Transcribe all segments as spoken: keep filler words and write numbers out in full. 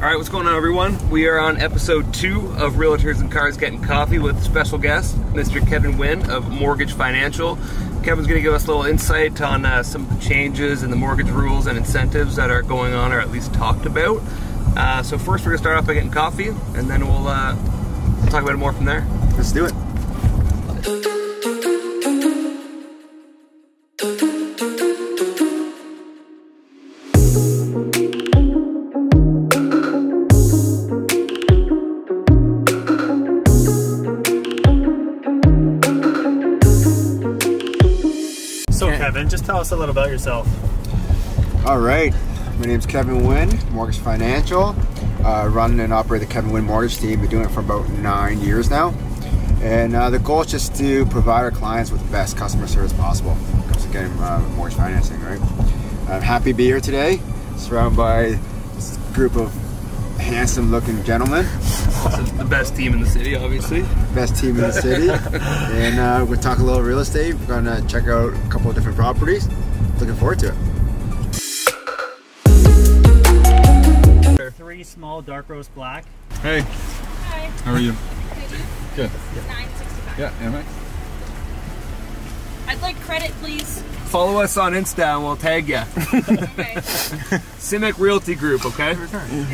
Alright, what's going on, everyone? We are on episode two of Realtors and Cars Getting Coffee with special guest, Mister Kevin Wynn of Mortgage Financial. Kevin's going to give us a little insight on uh, some of the changes in the mortgage rules and incentives that are going on, or at least talked about. Uh, so first we're going to start off by getting coffee, and then we'll, uh, we'll talk about it more from there. Let's do it. So Kevin, just tell us a little about yourself. All right, my name's Kevin Wynn, Mortgage Financial. Uh, run and operate the Kevin Wynn Mortgage team. Been doing it for about nine years now. And uh, the goal is just to provide our clients with the best customer service possible when it comes to getting uh, mortgage financing, right? I'm happy to be here today, surrounded by this group of handsome looking gentlemen. Also the best team in the city, obviously. Best team in the city. And uh, we'll talk a little real estate. We're gonna check out a couple of different properties. Looking forward to it. Three small dark roast black. Hey. Hi. How are you? Good. nine sixty-five. Yeah, Amex. I'd like credit, please. Follow us on Insta and we'll tag you. Okay. Cimic Realty Group, okay? No,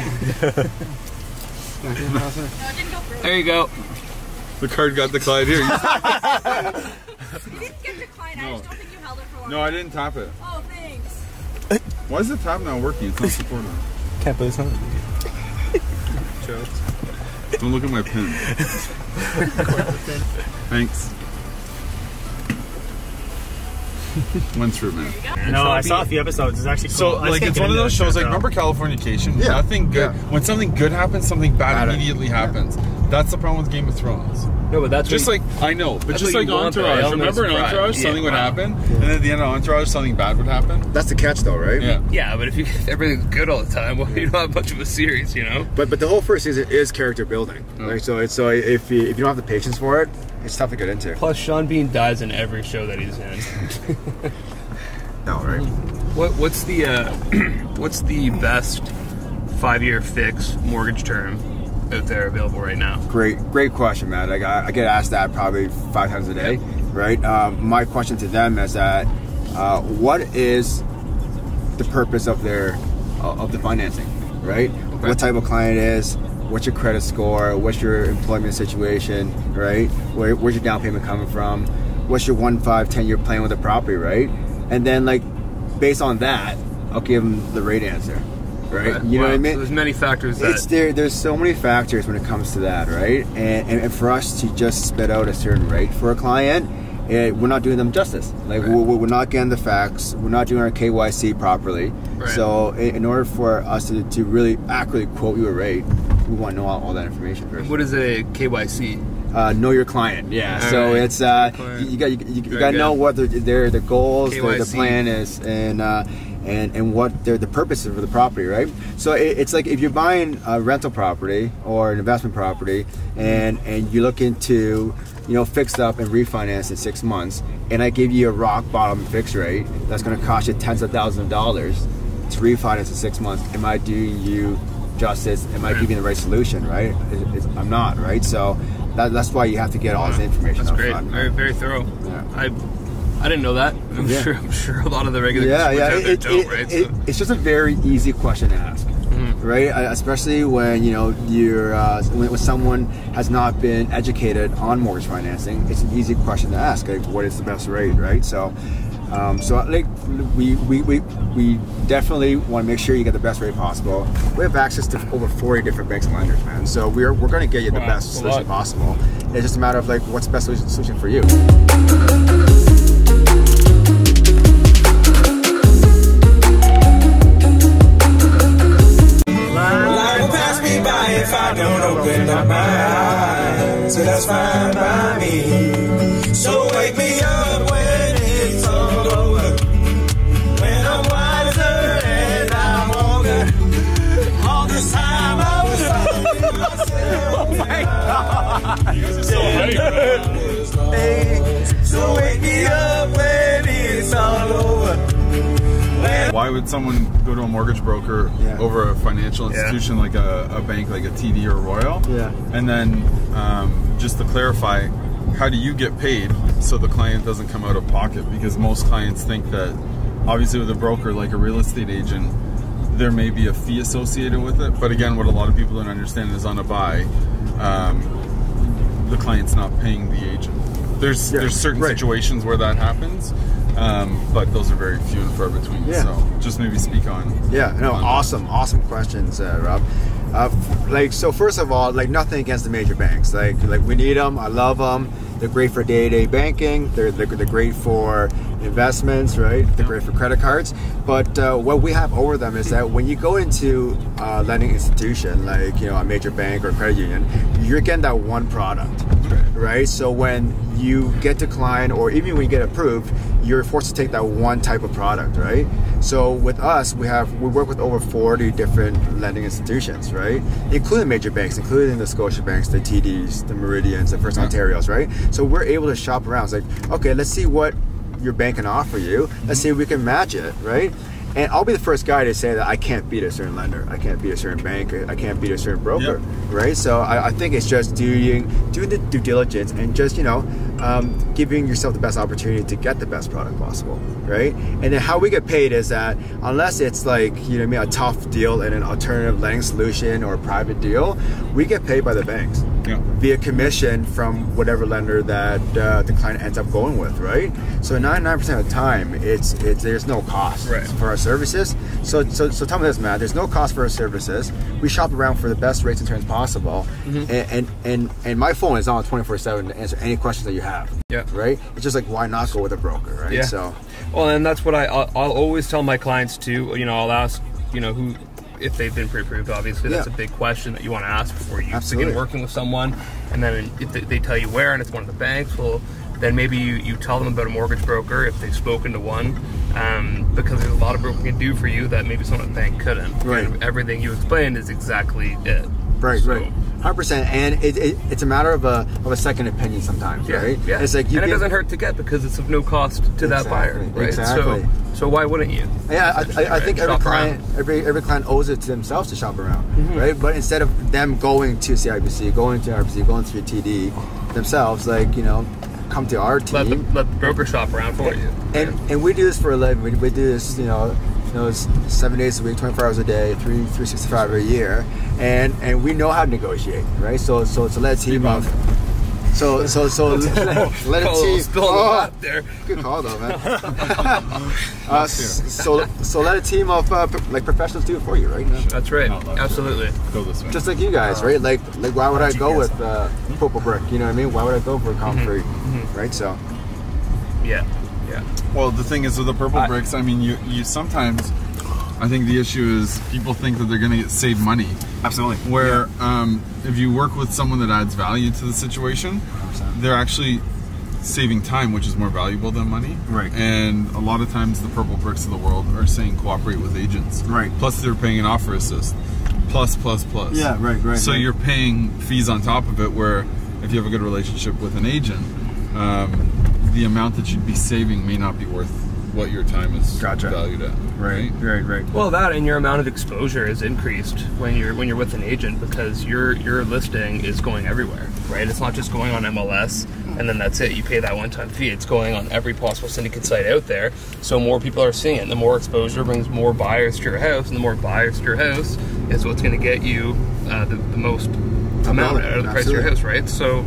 it didn't go through. There you go. The card got declined here. You didn't get declined. I No. just don't think you held it for long. No, I didn't tap it. Oh, thanks. Why is the tap not working? It's not supported. Can't believe something. Don't look at my pin. Thanks. Went through, man. No, I saw a few episodes. It's actually cool. So, I just like, can't it's get one of into those it, shows, like, so. remember Californication? Yeah. Nothing good. Yeah. When something good happens, something bad Bad. immediately happens. That's the problem with Game of Thrones. No, but that's Just what like, I know, but that's just what like you want, though, Entourage. right? Remember in Element of Entourage, surprise. something Yeah. would happen, and then at the end of Entourage, something bad would happen? That's the catch, though, right? Yeah. yeah, but if, you, if everything's good all the time, well, you don't have much of a series, you know? But but the whole first season is character building. Oh. Right? So it's so if you if you don't have the patience for it, it's tough to get into. Plus, Sean Bean dies in every show that he's in. No, right? What what's the uh, what's the best five-year fixed mortgage term out there available right now? Great, great question, man. Like I, I get asked that probably five times a day, right? Um, my question to them is that uh, what is the purpose of their uh, of the financing, right? Okay. What type of client it is? What's your credit score? What's your employment situation, right? Where, where's your down payment coming from? What's your one, five, ten year plan with the property, right? And then, like, based on that, I'll give them the right answer, right? Okay. You know Wow. what I mean? So there's many factors that... It's there. There's so many factors when it comes to that, right? And, and, and for us to just spit out a certain rate for a client, it, we're not doing them justice. Like Right. we're, we're not getting the facts. We're not doing our K Y C properly. Right. So in, in order for us to, to really accurately quote you a rate, we want to know all, all that information first. What is a K Y C? Uh, know your client. Yeah. All so right. it's uh, Client. you, you got you, you, you Very got to know good. what their their, their goals, their, the K Y C. plan is, and uh, and and what their the purpose of the property, right? So it, it's like if you're buying a rental property or an investment property, and and you're looking to you know fix up and refinance in six months, and I give you a rock bottom fixed rate that's going to cost you tens of thousands of dollars to refinance in six months. Am I doing you justice? Am I giving the right solution? Right? It's, it's, I'm not. Right? So. That, that's why you have to get all this information. That's up great. front. Very, very thorough. Yeah. I I didn't know that. I'm Yeah. sure I'm sure a lot of the regular Yeah, consumers yeah. out there It, don't, it, right? it, So- it's just a very easy question to ask, Mhm. right? Uh, Especially when you know you're uh, when, when someone has not been educated on mortgage financing. It's an easy question to ask. Like, what is the best rate, right? So. Um, so like we, we, we, we definitely want to make sure you get the best rate possible. We have access to over forty different banks and lenders, man. So we're, we're going to get you the Wow, best a solution lot. possible. It's just a matter of like what's the best solution, solution for you. Life will pass me by if I don't open up my eyes. So that's fine by me. So wake me up when it's all over. When I'm wiser and I'm older. All this time I was finding myself. Oh my God. You guys are so hype. So wake me up when it's all over. Why would someone go to a mortgage broker Yeah. over a financial institution like a, a bank like a T D or Royal? Yeah. And then um, just to clarify, how do you get paid so the client doesn't come out of pocket? Because most clients think that obviously with a broker like a real estate agent, there may be a fee associated with it. But again, what a lot of people don't understand is on a buy, um, the client's not paying the agent. There's Yeah, there's certain right. situations where that happens, um, but those are very few and far between. Yeah. So just maybe speak on. Yeah, no, on that. awesome, awesome questions, uh, Rob. Uh, like, so first of all, like nothing against the major banks. Like, like we need them. I love them. They're great for day-to-day banking. They're, they're they're great for investments, right? They're great for credit cards. But uh, what we have over them is that when you go into a lending institution, like you know a major bank or credit union, you're getting that one product, right? So when you get declined, or even when you get approved, you're forced to take that one type of product, right? So with us, we have we work with over forty different lending institutions, right? Including major banks, including the Scotia banks, the T Ds, the Meridians, the First Ontarios, right? So we're able to shop around. It's like, okay, let's see what your bank can offer you. Let's see if we can match it, right? And I'll be the first guy to say that I can't beat a certain lender, I can't beat a certain bank, I can't beat a certain broker, Yep. right? So I, I think it's just doing doing the due diligence and just you know um, giving yourself the best opportunity to get the best product possible, right? And then how we get paid is that unless it's like you know what I mean a tough deal in an alternative lending solution or a private deal, we get paid by the banks Yeah. via commission from whatever lender that uh, the client ends up going with, right? So ninety-nine percent of the time, it's it's there's no cost Right. for our services. So so so tell me this, Matt. There's no cost for our services. We shop around for the best rates and terms possible, and, and and and my phone is on twenty-four seven to answer any questions that you have. Yeah. Right. It's just like why not go with a broker, right? Yeah. So Well, and that's what I, I'll, I'll always tell my clients too. You know, I'll ask, you know, who, if they've been pre-approved, obviously that's Yeah. a big question that you want to ask before you Absolutely. begin working with someone. And then if they, they tell you where and it's one of the banks, well, then maybe you, you tell them about a mortgage broker if they've spoken to one, um, because there's a lot of broker can do for you that maybe someone at the bank couldn't. Right. And everything you explained is exactly it. Right, So, right, hundred percent. And it, it, it's a matter of a of a second opinion sometimes, Yeah, right? yeah. It's like you and it get- doesn't hurt to get because it's of no cost to that buyer, Exactly, right? exactly. So, so why wouldn't you? Yeah, I, I, I think every Shop client, around. every every client owes it to themselves to shop around, right? But instead of them going to C I B C, going to R B C, going to your T D themselves, like you know, come to our team. Let the, let the broker shop around for you. and and we do this for a living. We, we do this, you know, you know, it's seven days a week, twenty-four hours a day, three three sixty five a year, and and we know how to negotiate, right? So so so let a team of so so so let, let a Oh, team. spill on Oh, the pot there. good call though, man. uh, so so let a team of uh, pro- like professionals do it for you, right? That's right. No, that's Absolutely. Go this way. Just like you guys, right? Like like why would I go with uh, Purple Brick? You know what I mean? Why would I go for Comfrey, right? So Yeah. Yeah. Well, the thing is with the purple I- bricks, I mean, you you sometimes, I think the issue is people think that they're going to get save money. absolutely. Where um, if you work with someone that adds value to the situation, they're actually saving time, which is more valuable than money. Right. And a lot of times the purple bricks of the world are saying cooperate with agents. Right. Plus they're paying an offer assist. Plus, plus, plus. Yeah, right, right, So right. you're paying fees on top of it, where if you have a good relationship with an agent, um, the amount that you'd be saving may not be worth what your time is Gotcha. valued at. Right, right, right. Well, that and your amount of exposure is increased when you're when you're with an agent because your your listing is going everywhere, right? It's not just going on M L S and then that's it. You pay that one-time fee. It's going on every possible syndicate site out there, so more people are seeing it. The more exposure brings more buyers to your house, and the more buyers to your house is what's going to get you uh, the, the most amount out of the price of your house, right? So.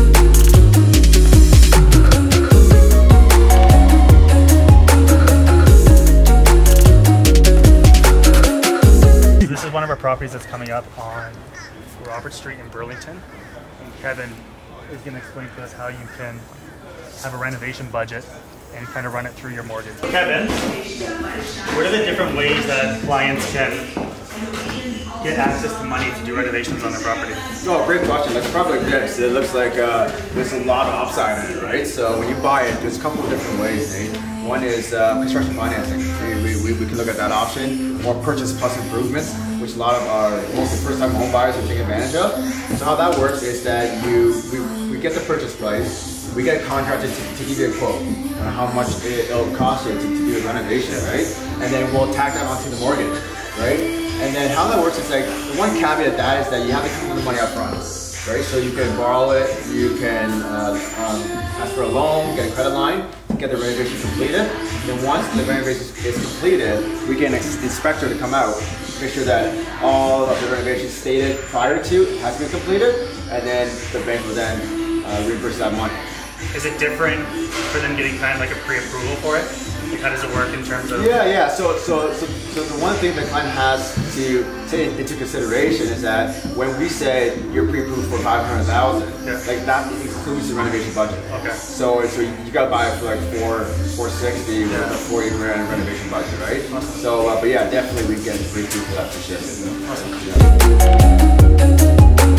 This is one of our properties that's coming up on Robert Street in Burlington. And Kevin is going to explain to us how you can have a renovation budget and kind of run it through your mortgage. Kevin, what are the different ways that clients can get access to money to do renovations on their property? Oh, great question. That's probably this. It looks like uh, there's a lot of upside in it, right? So when you buy it, there's a couple of different ways, Nate. One is uh, construction financing. We, we, we can look at that option, or purchase plus improvements, which a lot of our mostly first-time home buyers are taking advantage of. So how that works is that you we, we get the purchase price, we get a contractor to, to give you a quote on how much it, it'll cost you to, to do a renovation, right? And then we'll tack that onto the mortgage, right? And then how that works is like, the one caveat of that is that you have to come with the money up front, right? So you can borrow it, you can uh, um, ask for a loan, get a credit line, get the renovation completed. Then once the renovation is completed, we get an inspector to come out, make sure that all of the renovations stated prior to has been completed, and then the bank will then uh, reimburse that money. Is it different for them getting kind of like a pre-approval for it? Like how does it work in terms of? Yeah, yeah. So, so, so, so the one thing the client has to take into consideration is that when we say you're pre-approved for five hundred thousand, yeah. like that includes the renovation budget. Okay. So, so you got to buy it for like four, four sixty with Yeah. a forty grand renovation budget, right? Awesome. So, uh, but yeah, definitely we get pre-approved for that for sure. Awesome. Yeah.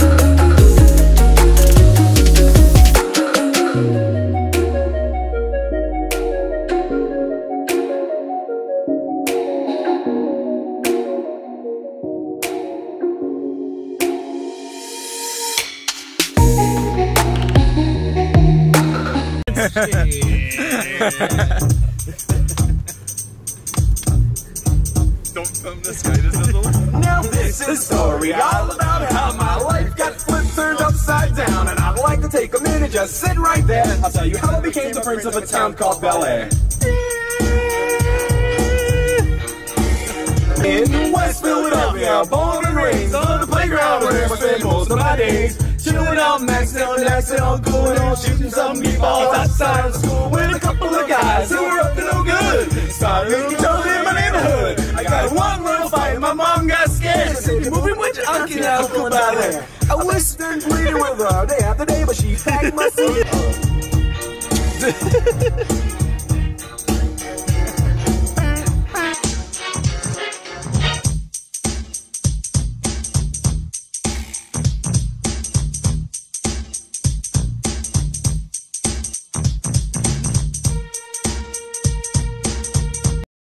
Don't film this guy, this is a... Now this is a story all about how my life got flipped, turned upside down, and I'd like to take a minute, just sit right there. I'll tell you how I became the prince of a town called Bel Air. In West Philadelphia, born and raised on the playground where I spent most of my days. Chilling out, maxing out, relaxing out, going on, shooting some meatballs outside of school with a couple of guys who were up to no good. Started each other in my neighborhood. I got one little fight and my mom got scared. She said, "You're moving with your uncle now, come about there." I whispered and pleaded with her day after day, but she packed my seat.